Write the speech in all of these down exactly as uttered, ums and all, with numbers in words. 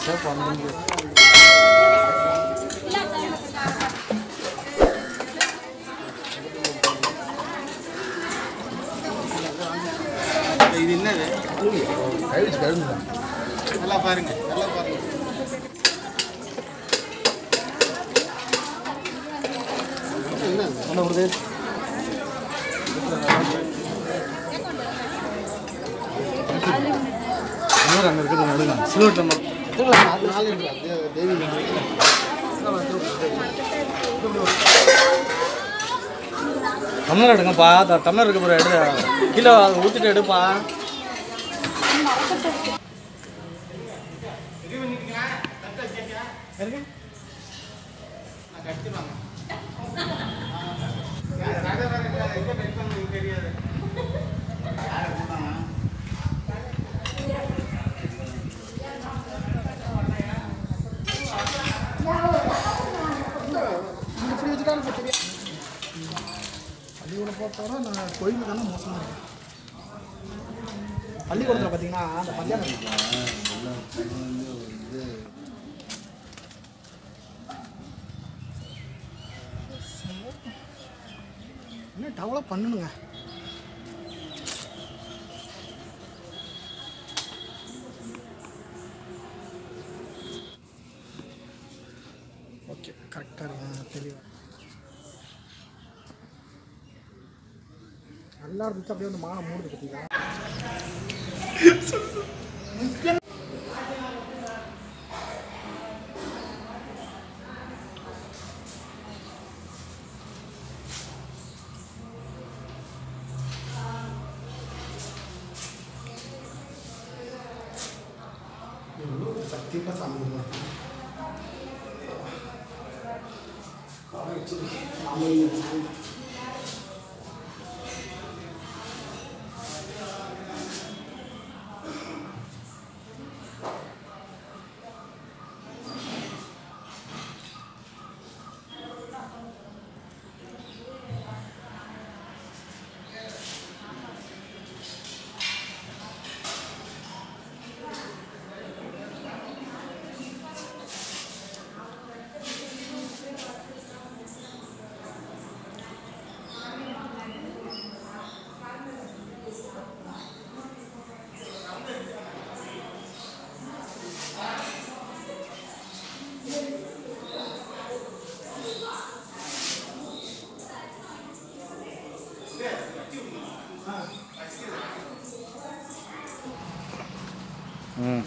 வச்சா பண்ணுங்க. இது என்னது? கைவிச்சு கழுந்து நல்லா பாருங்க, நல்லா பாருங்க. என்ன வருது? அங்கே இருக்குது நடுங்க சில்வர் டம்ளர் நாலு தேவி டம்ளர் எடுங்கப்பா. டம்ளர் இருக்க போகிற எடு கீழே ஊற்றிட்டு எடுப்பா. பள்ளிக்கூடம் போட்டோன்னா நான் கோயில் தானே மோசமாக இருக்கேன். பள்ளிக்கூடத்தில் பார்த்தீங்கன்னா அந்த மத்தியானம் இன்னும் டெவலப் பண்ணணுங்க. ஓகே கரெக்டாக இருக்கும் தெளிவாக நல்லா இருந்துச்சு. அப்படியே வந்து மாலை மூடுது பார்த்தீங்களா? சத்தியமாக சாமி ம்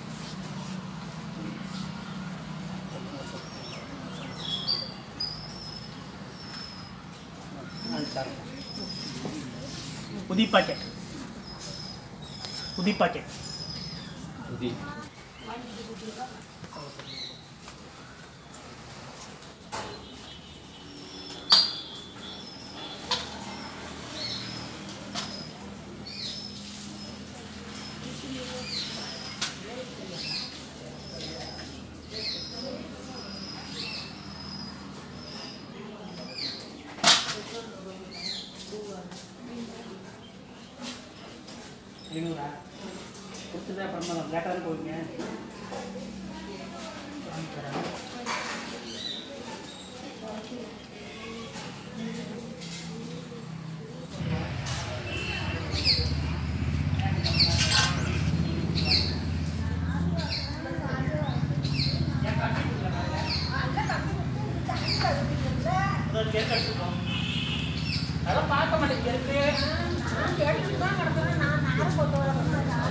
புதி பாக்கெட் புதி பாக்கெட் புதி ஐநூறா கொடுத்துதான் அப்புறமா லேட்டாக போவீங்க. அதெல்லாம் பார்க்க மாட்டேங்க.